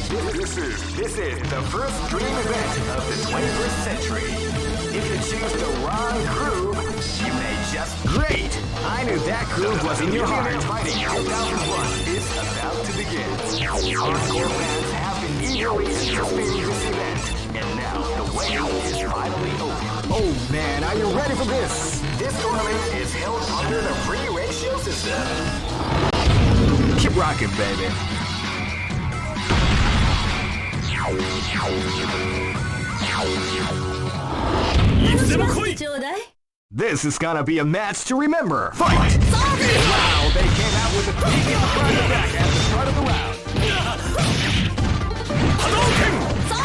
This is the first dream event of the 21st century. If you choose the wrong groove, you may just... Great! I knew that groove was in your heart. Fighting 2001 is about to begin. Hardcore fans have been eagerly anticipating this event, and now the wait is finally over. Oh man, are you ready for this? This tournament is held under the free ratio system. Keep rocking, baby. This is gonna be a match to remember. Fight! Wow, they came out with a kick in the front and back at the start of the round. Hadouken!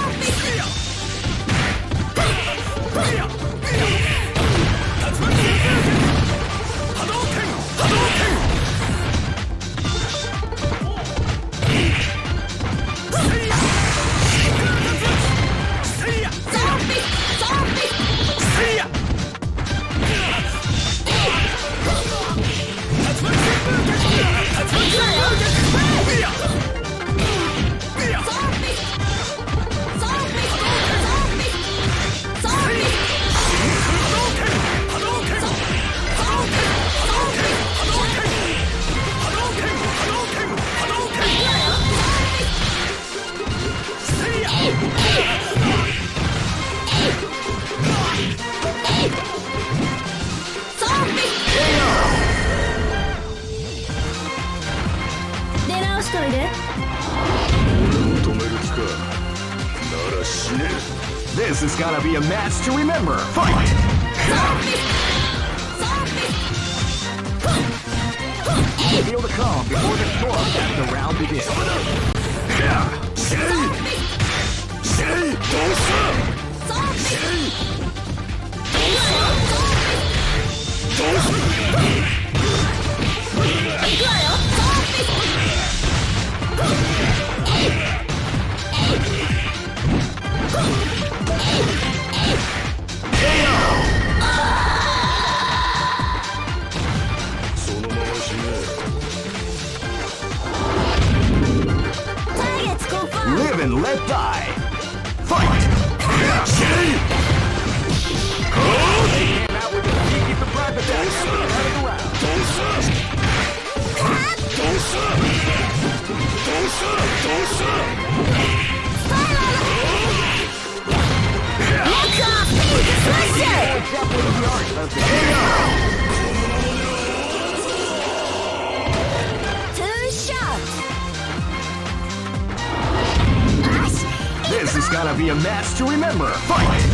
This is gonna be a match to remember. Fight! Feel the calm before the storm as the round begins. Live and let die. Fight! They came out with a sneaky surprise attack at the start of the round. This is gonna be a match to remember. Fight!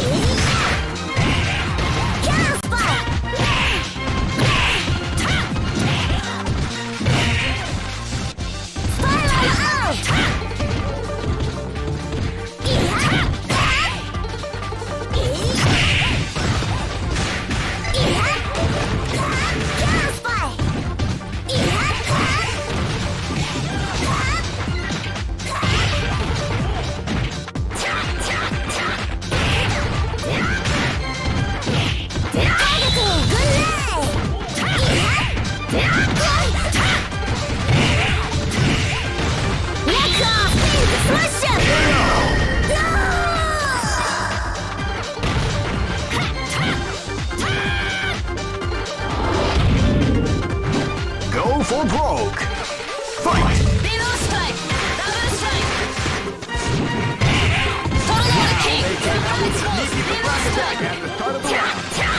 For broke. Fight! Below strike! Double strike! Tornado kick! They came out with a sneaky surprise attack at the start of the round.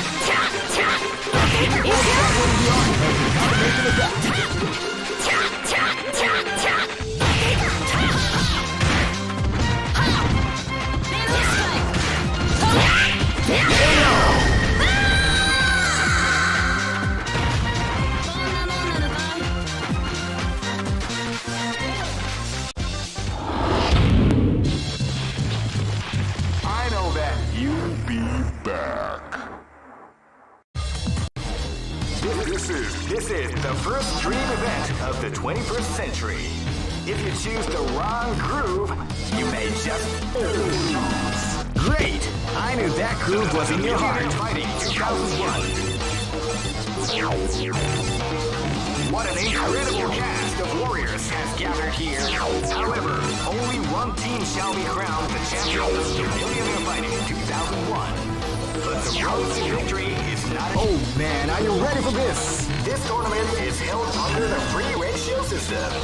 This is the first dream event of the 21st century. If you choose the wrong groove, you may just lose. Great! I knew that groove was in your heart. Fighting 2001. What an incredible cast of warriors has gathered here. However, only team shall be crowned the champion of the Millionaire Fighting 2001. But the road to victory is not. Oh man, are you ready for this? This tournament is held under the free ratio system.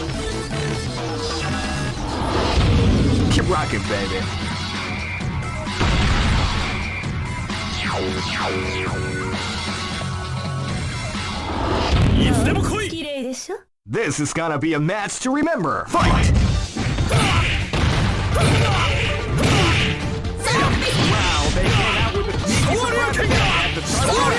Keep rocking, baby. This is gonna be a match to remember. Fight! Wow, they came out with a surprise at the start.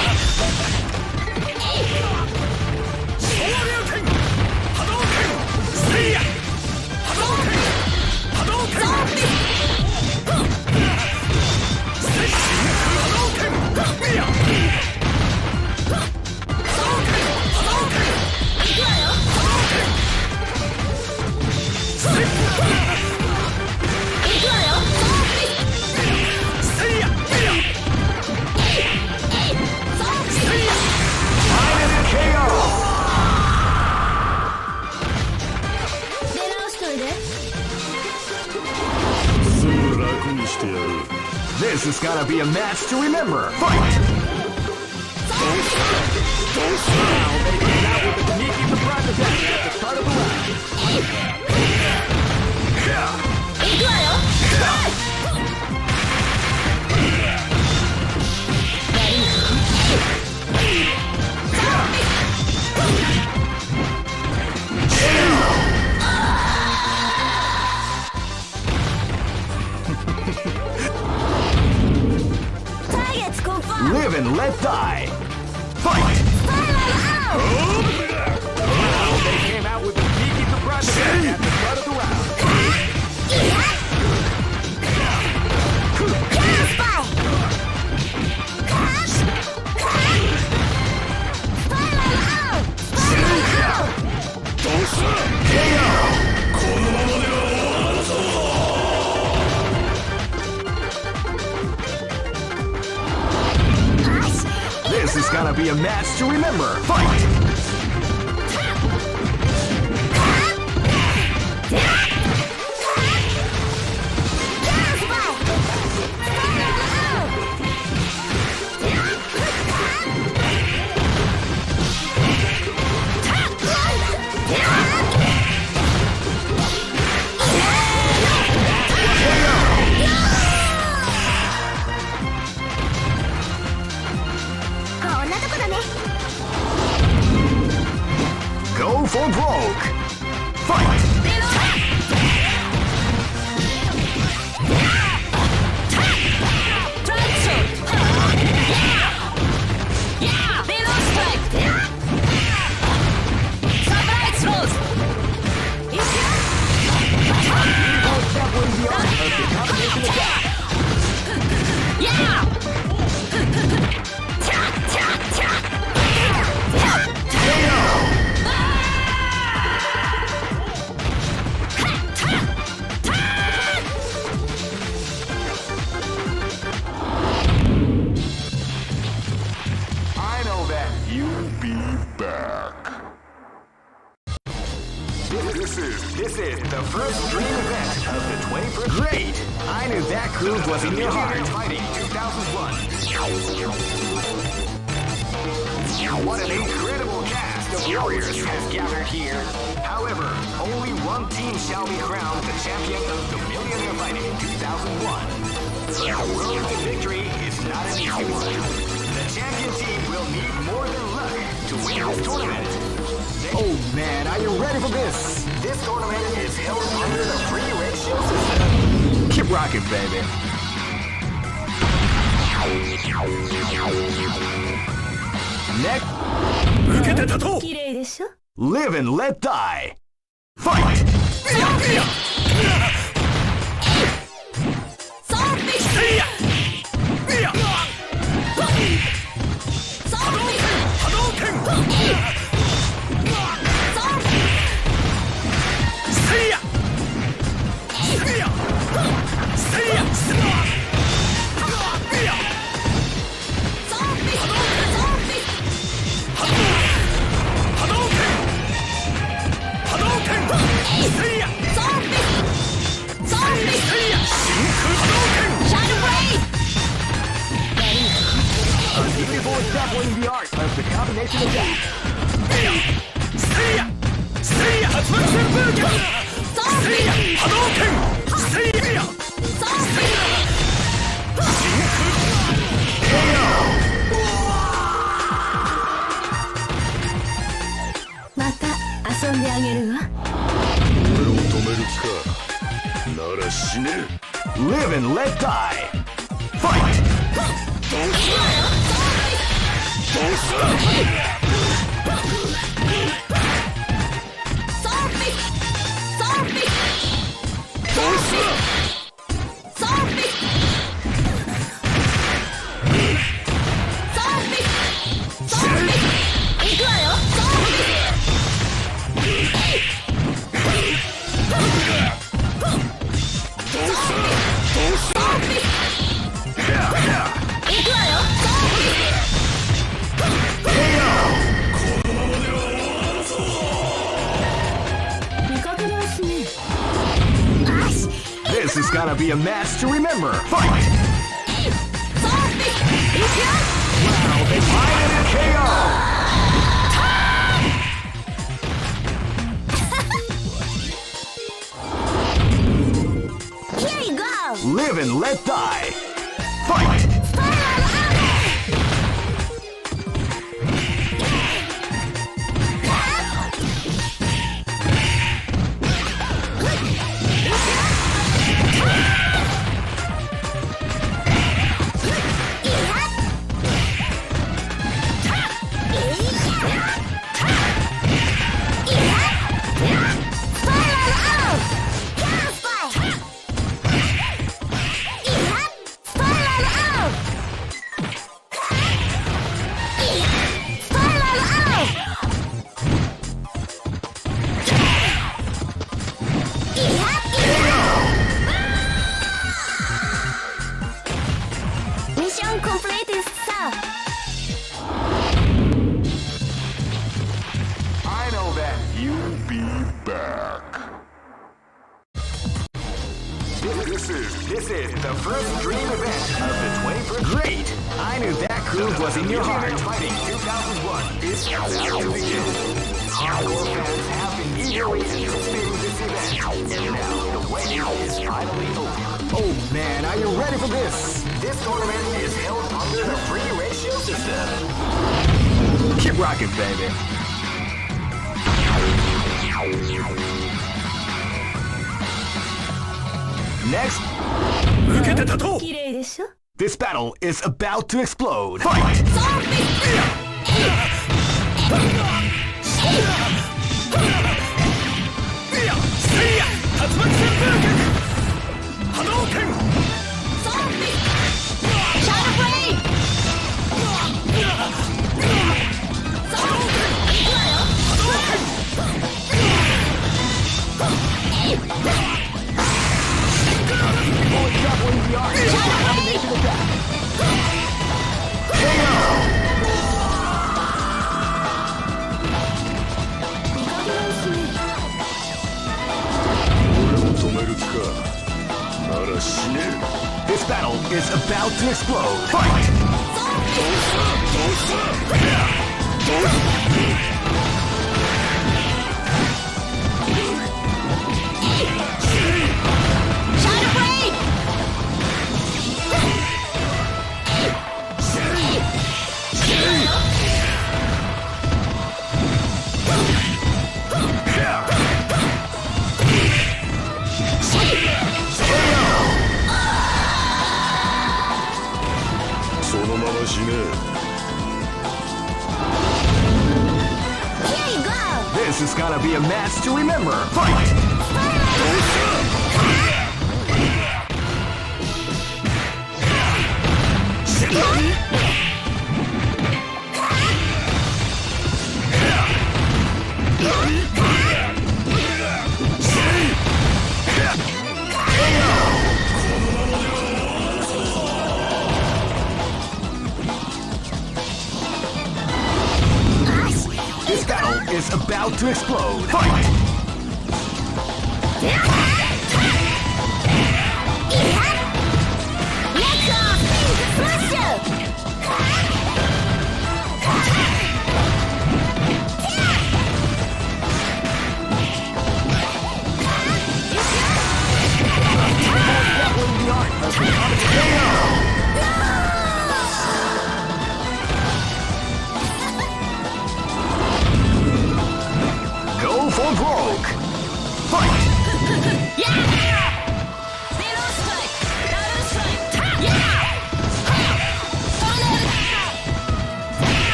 This is gonna be a match to remember. Fight! Now they came out with a sneaky surprise attack at the start of the round. Live and let die. Fight! Now they came out with a sneaky surprise attack at the start of the round. This is gonna be a match to remember. Fight! Go for broke! Fight! This is the first dream event of the 21st. Great! I knew that groove was in your heart. Fighting 2001. What an incredible cast of warriors has gathered here. However, only one team shall be crowned the champion of the Millionaire Fighting 2001. The road to victory is not an easy one. The champion team will need more than luck to win this tournament. Oh man, are you ready for this? This tournament is held under the free ratio system. Keep rocking, baby. Next. Live and let die. Fight! Live and let die. Fight! This is gonna be a match to remember. Fight! Wow, they find it KO! Here you go! Live and let die. Fight! Mission completed, sir. I know that you'll be back. This is the first dream event of the 21st. Great! I knew that groove was in your heart. Fighting 2001 is about to begin. Hardcore fans have been eagerly anticipating this event, and now the waiting is finally over. Oh man, are you ready for this? This tournament is held under the free ratio system. Keep rocking, baby. Next, 綺麗でしょ this battle is about to explode. Fight! This battle is about to explode. Fight! This is gonna be a match to remember. Fight! This battle is about to explode. Fight!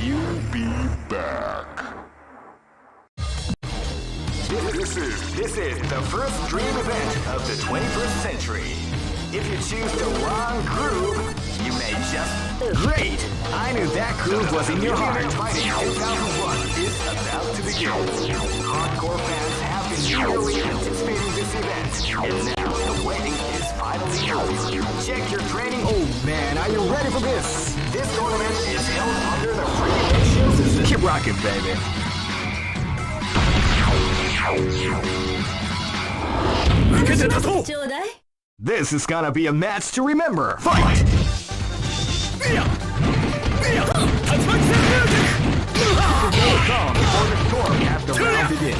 you'll be back. This is the first dream event of the 21st century. If you choose the wrong groove, you may just... Great! I knew that groove was in your heart. Fighting 2001 is about to begin. Hardcore fans have been eagerly anticipating this event, and now the waiting is finally over. Check your training. Oh man, are you ready for this? This tournament is held under the free ratio system. Keep rocking, baby. This is gonna be a match to remember. Fight! Calm before the storm at the round begins.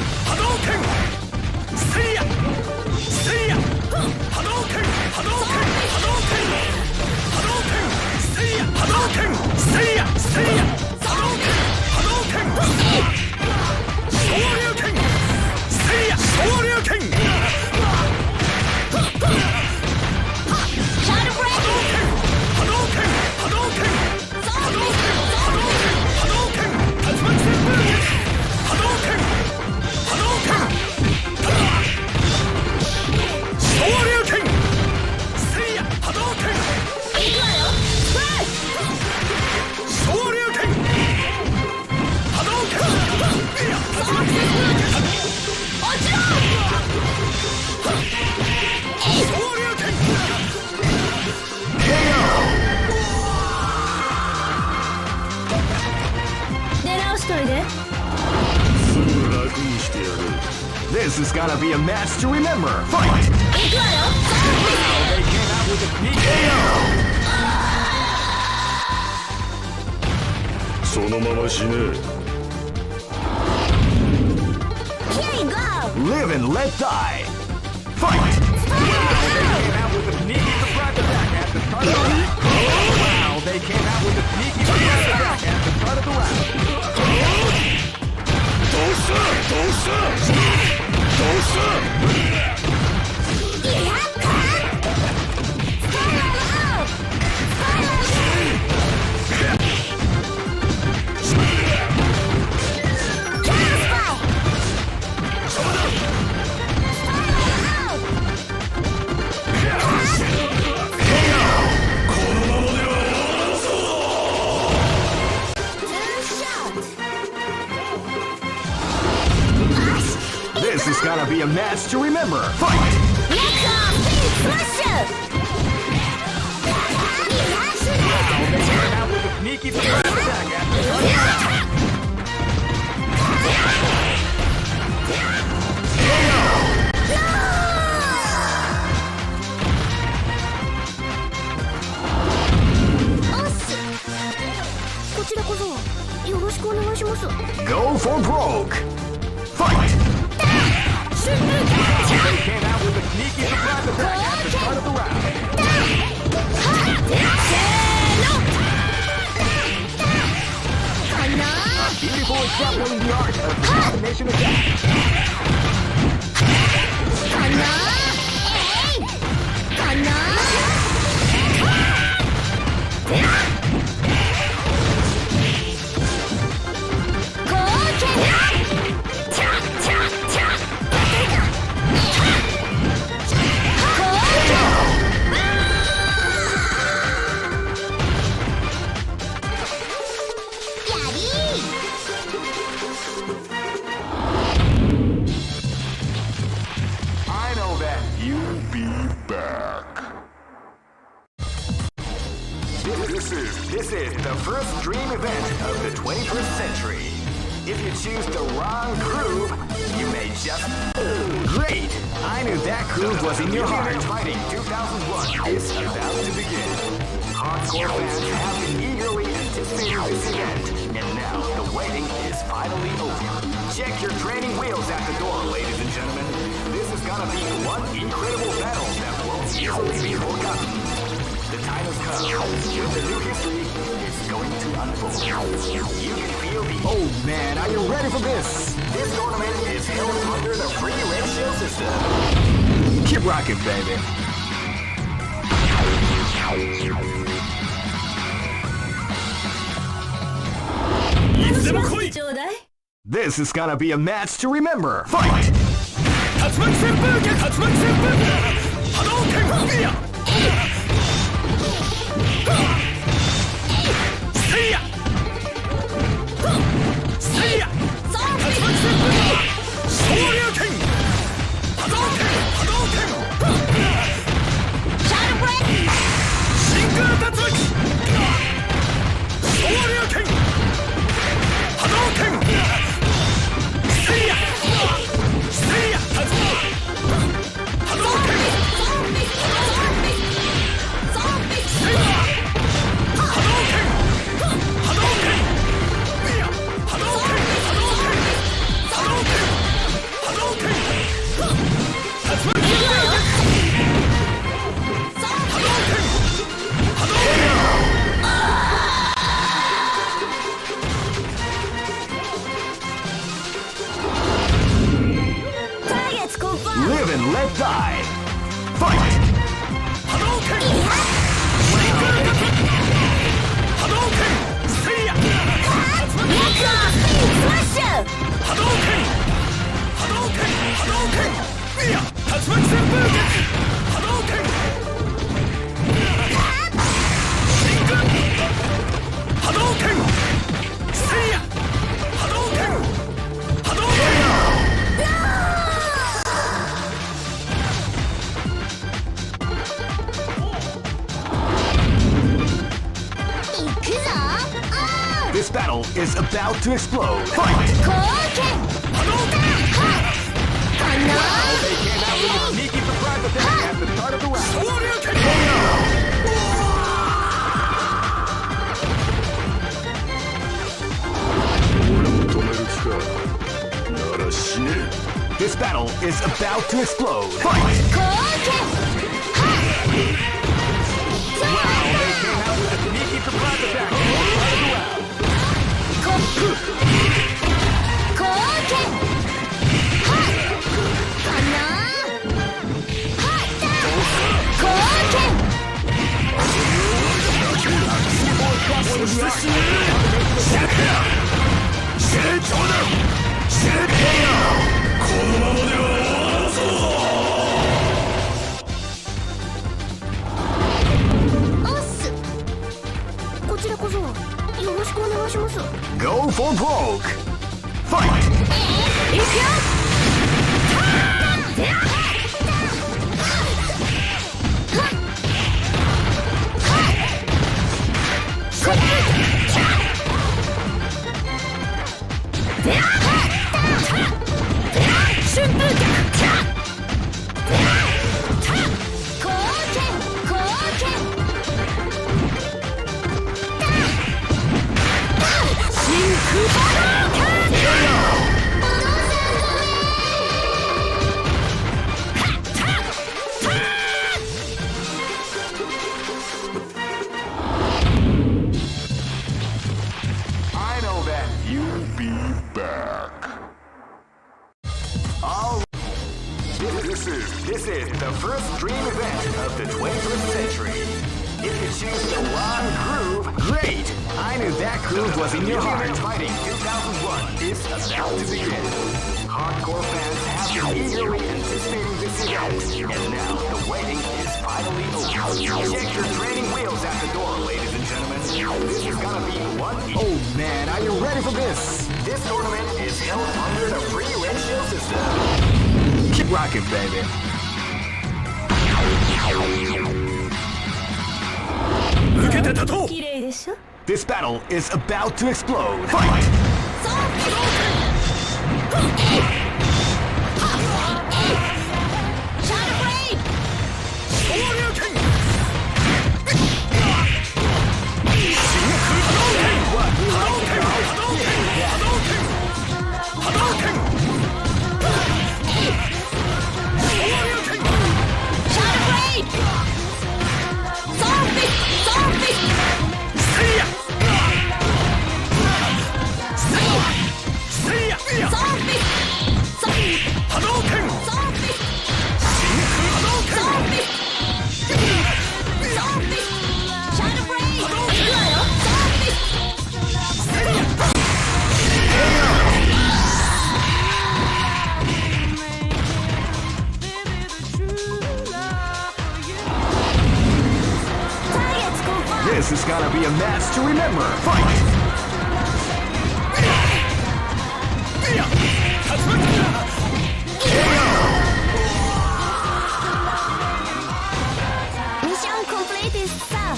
This is gonna be a match to remember. Fight! Wow, they came out with a sneak KO. そのまま死ね。 Here you go! Live and let die. Fight! Wow, they came out with a sneaky surprise attack at the start of the round. Wow, they came out with a sneaky surprise attack at the start of the round. どう This is gonna be a match to remember. Fight! They came out with a sneaky surprise attack at the start of the round. Go for broke! Fight! They came out with a sneaky surprise attack at the start of the round. A beautiful example in the art of the combination attack. I know that you'll be back. This is the first dream event of the 21st century. If you choose the wrong groove, you may just... Great! I knew that groove was in your heart. Fighting 2001 is about to begin. Hardcore fans have been eagerly anticipating this event, and now the waiting is finally over. Check your training wheels at the door, ladies and gentlemen. This is gonna be one incredible battle that won't easily be forgotten. The time has come when the new history is going to unfold. You can feel the... Oh man, are you ready for this? This tournament is held under the free ratio system. Keep rocking, baby. でも来い。 This is gonna be a match to remember. Fight! 竜巻旋風脚、竜巻旋風波動拳ビアせいやせいや竜巻旋風昇竜拳波動拳波動拳真空竜巻昇竜拳波動拳せいやせいや竜巻波動拳せいや波動拳波動拳ビア波動拳波動拳波動拳波動拳竜巻旋風波動拳波動拳 Live and let die. Fight! Hadouken! Hadouken! Seiya! Hadouken! Hadouken! Hadouken! Biya! Tatsumaki Senpuketsu! Hadouken! Shinku! Hadouken! Seiya! Hadouken! Hadouken! This battle is about to explode. Fight! Hadouken! Wow, they came out with a sneaky surprise attack at the start of the round. Shoryuken! This battle is about to explode. Fight! Wow, they came out with a sneaky surprise attack at the start of the round. Go for broke! Fight! I know that you'll be back. All this is the first dream event of the 21st century. If you choose the wrong groove, great! I knew that groove was in your heart. Fighting 2001 is about to begin. Hardcore fans have been eagerly anticipating this event, and now the waiting is finally over. Check your training wheels at the door, ladies and gentlemen. This is gonna be one. Oh man, are you ready for this? This tournament is held under the free ratio system. Keep rocking, baby. This battle is about to explode. Fight! a match to remember. Fight! Mission completed, sir.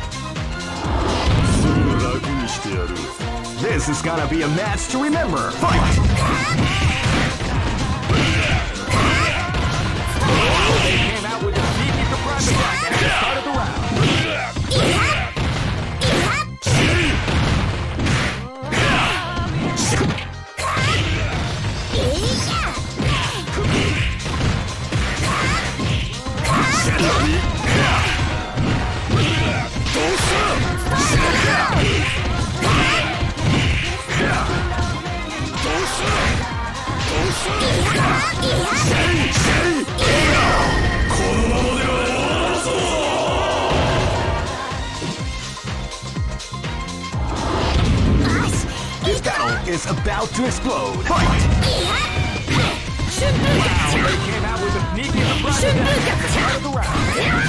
This is gonna be a match to remember. Fight! They came out with a sneaky surprise attack at the start of the round. This battle is about to explode. Fight! Wow, they came out with a sneaky surprise attack at the start of the round.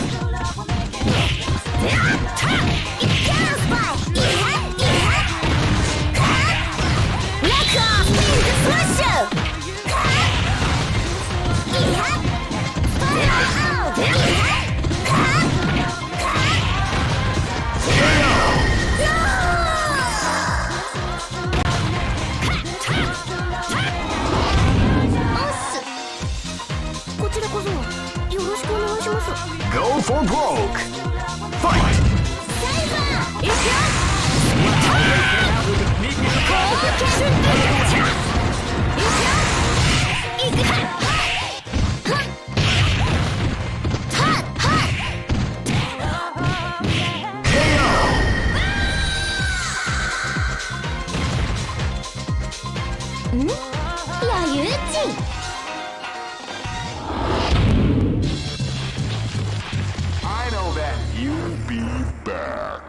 Go for broke! Fight! I know that you'll be back.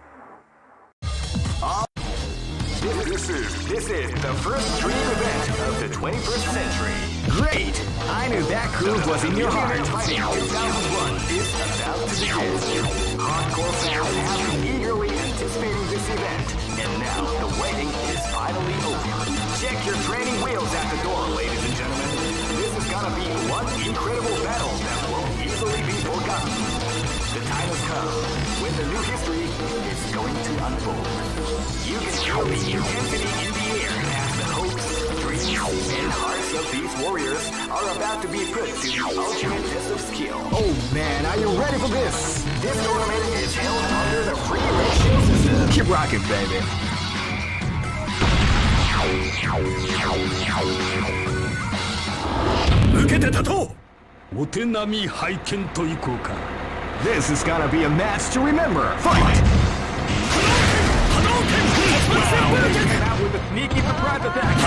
This is the first dream event of the 21st century. Great! I knew that groove was in your heart. Fighting 2001 is about to begin. Hardcore fans have been eagerly anticipating this event, and now the waiting is finally over. Check your training wheels at the door, ladies and gentlemen. This is gonna be one incredible battle that won't easily be forgotten. The time has come when the new history is going to unfold. You can feel the intensity in the air as the hopes, dreams, and hearts of these warriors are about to be put to the ultimate test of skill. Oh man, are you ready for this? This tournament is held under the free ratio system. Keep rocking, baby. 受けて立とう。お手並み拝見といこうか。 This is gonna be a match to remember. Fight! Out with a sneaky surprise attack.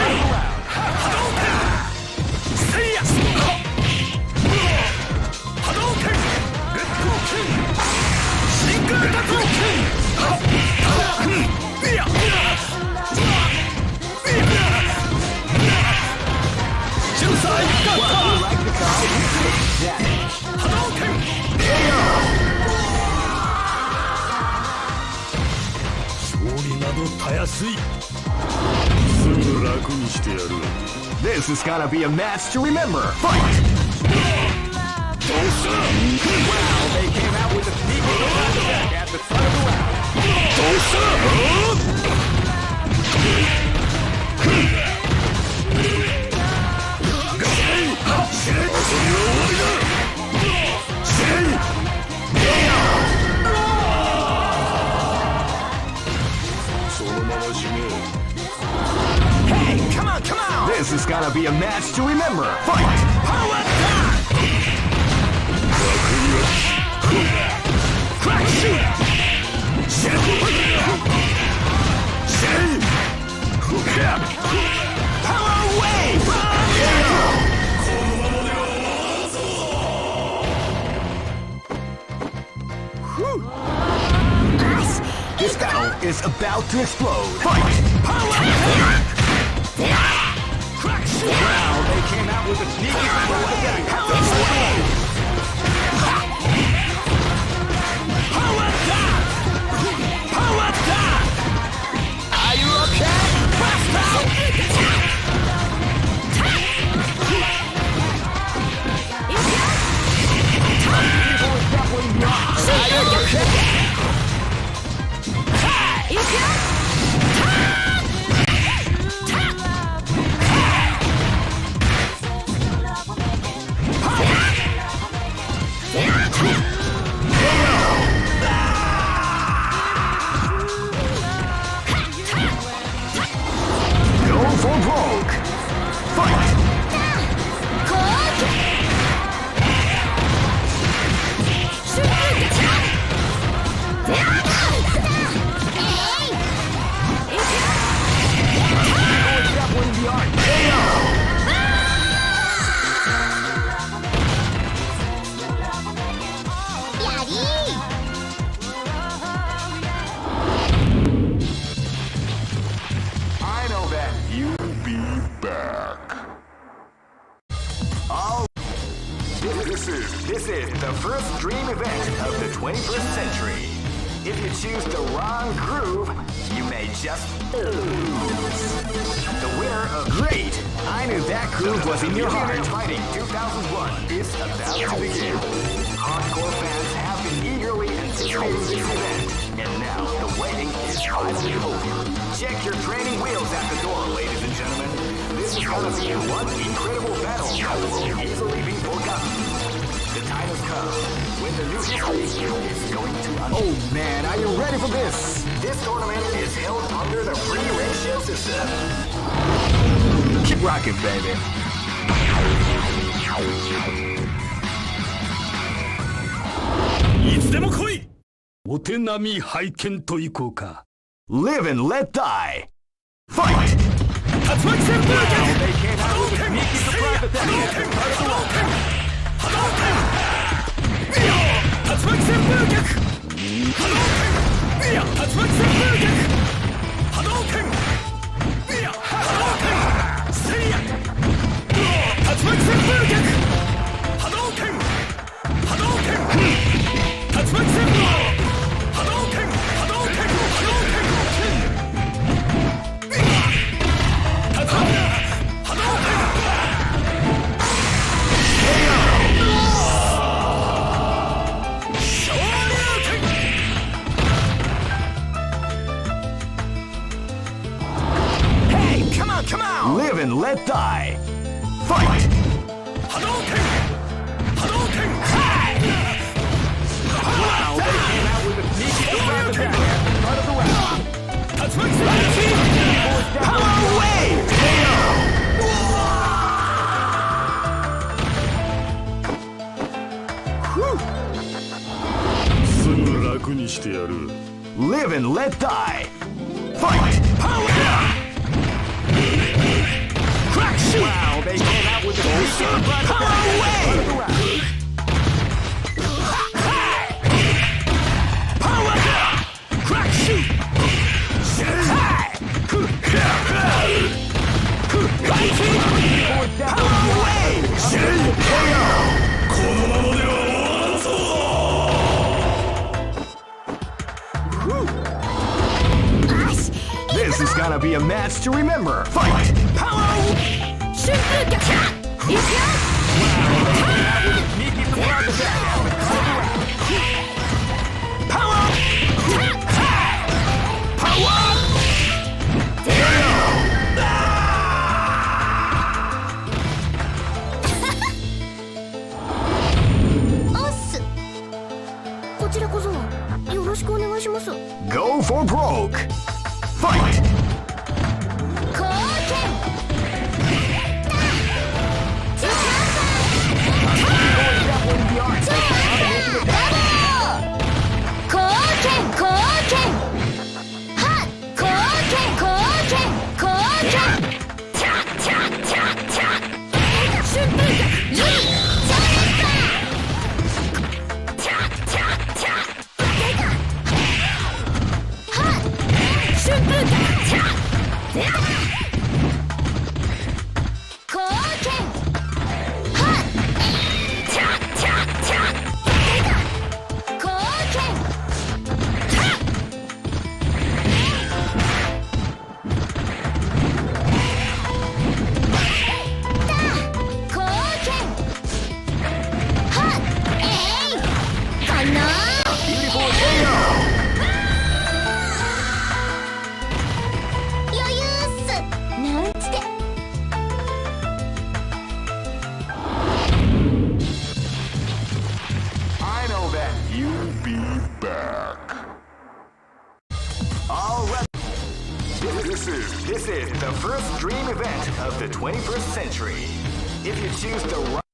This is gonna be a match to remember. Fight! Wow, they came out with a sneaky surprise attack at the start of the round. Hey, come on, come on! This is gonna be a match to remember. Fight! Power attack! Crack shoot! Power wave! This battle is about to explode. Fight! Power attack! Crack shoot! Wow, they came out with a sneaky power attack. Power wave! Power attack! This is the first dream event of the 21st century. If you choose the wrong groove, you may just lose. The winner of Great! I knew that groove was in your heart. Fighting 2001 is about to begin. Hardcore fans have been eagerly anticipating this event, and now the waiting is finally over. Check your training wheels at the door, ladies and gentlemen. This is gonna be one incredible battle that will easily be forgotten. The time has come when the new history is going to unfold. Oh man, are you ready for this? This tournament is held under the free ratio system. Keep rocking, baby. Live and let die. Fight! Wow, they can't handle the sneaky surprise attack at the start of the round. Come on! Live and let die. Fight! Hadouken! Hadouken! Wow, they came out with a sneaky surprise attack at the start of the round. Power wave! Live and let die. Fight! Power! Wow, they came out with a power wave! Power! Crack shoot! Power wave! This is gonna be a match to remember. Fight! Power! Go for broke! Fight! This is This is the first dream event of the 21st century. If you choose the